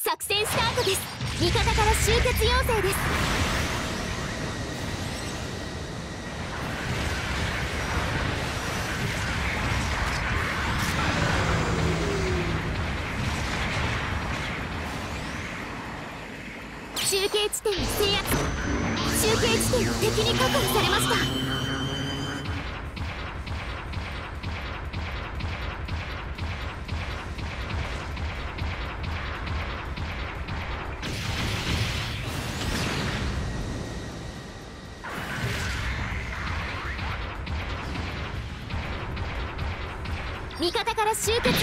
作戦スタートです。味方から集結要請です。中継地点を制圧。中継地点を敵に確保されました。味方から集結要請です。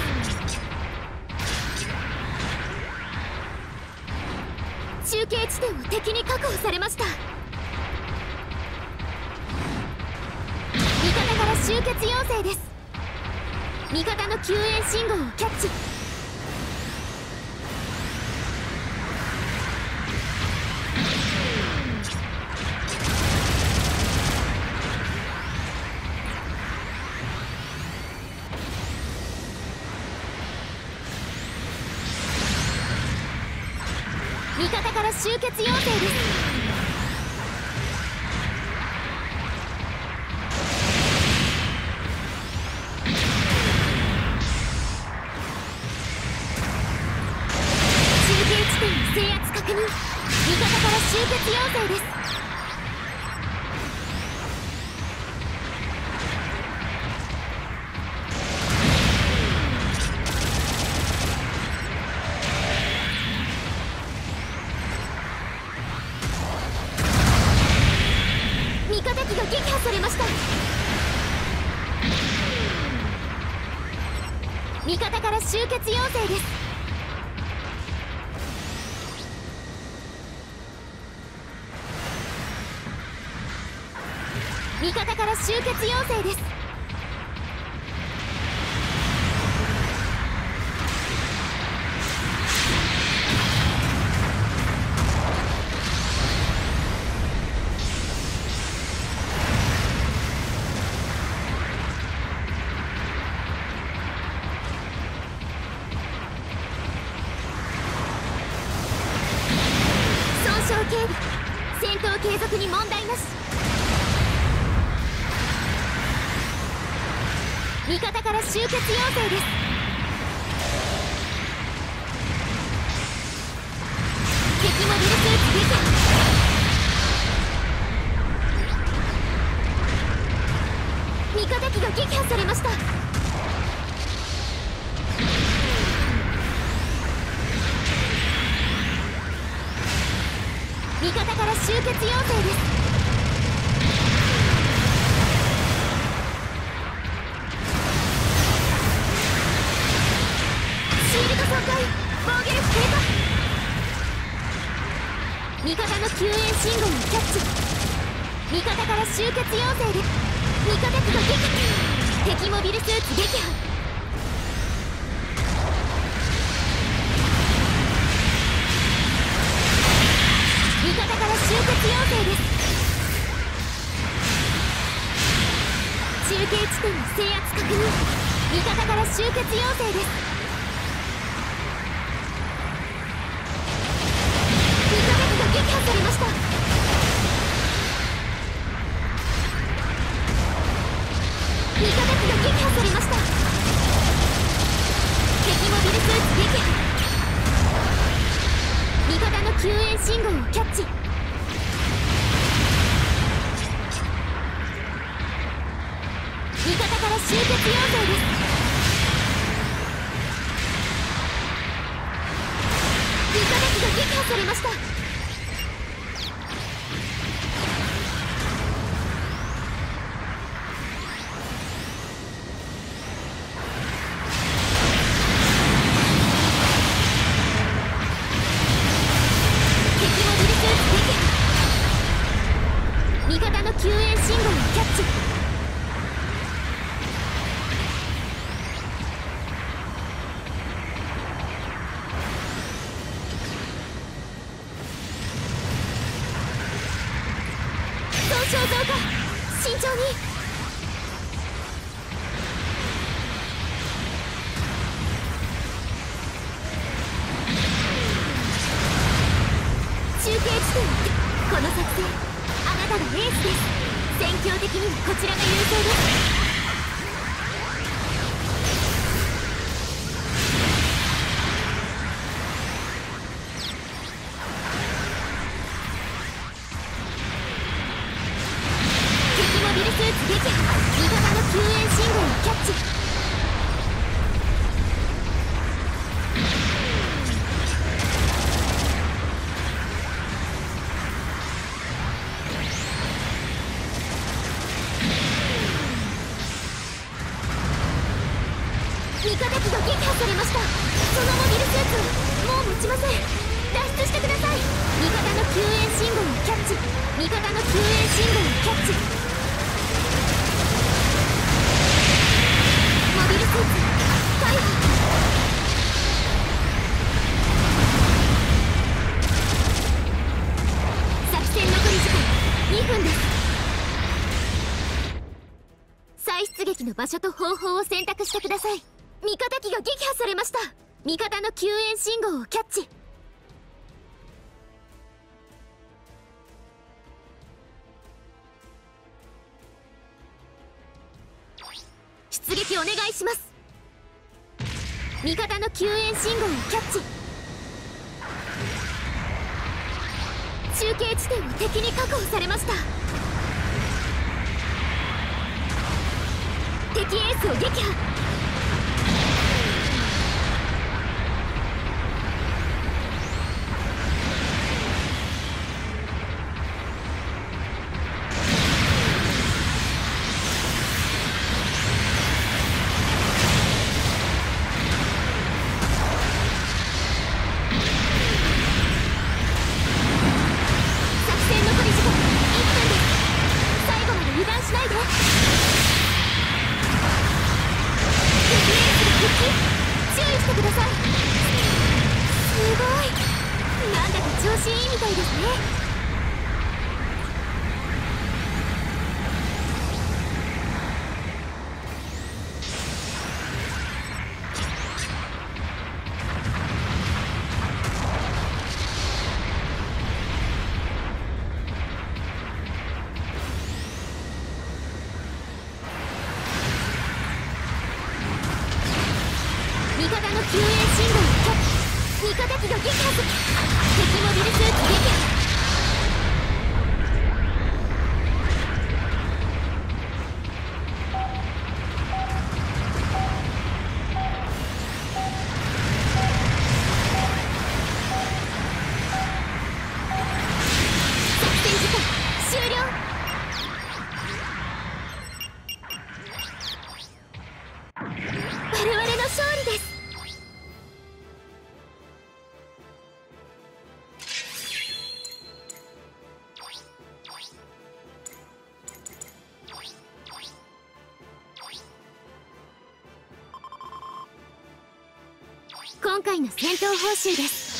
中継地点を敵に確保されました。味方から集結要請です。味方の救援信号をキャッチ。味方から集結要請です。中継地点の制圧確認。味方から集結要請です。味方機が撃破されました。味方から集結要請です。味方から集結要請です。損傷警備。戦闘継続に問題なし。味方から集結要請です。敵モビルスーツ撃破。味方機が撃破されました。味方から集結要請です。シールド損壊。防御力低下。味方の救援信号をキャッチ。味方から集結要請です。味方機が撃破。敵モビルスーツ撃破。味方から集結要請です。中継地点の制圧確認。味方から集結要請です。味方機が撃破されました。味方機が撃破されました。敵モビルスーツ撃破。味方の救援信号をキャッチ。味方から集結要請です。味方機が撃破されました。味方の救援信号をキャッチ。損傷増加。慎重に。 ちらが優勢です。敵モビルスーツ撃破。味方の救援信号をキャッチ。味方機が撃破されました。そのモビルスーツはもう持ちません。脱出してください。味方の救援信号をキャッチ。味方の救援信号をキャッチ。モビルスーツ回避。作戦残り時間2分です。再出撃の場所と方法を選択してください。味方機が撃破されました。味方の救援信号をキャッチ。出撃お願いします。味方の救援信号をキャッチ。中継地点を敵に確保されました。敵エースを撃破。調子いいみたいですね。味方の救援信号をキャッチ。味方機が撃破する。敵モビルスーツ撃破。作戦時間終了。我々の勝利です。今回の戦闘報酬です。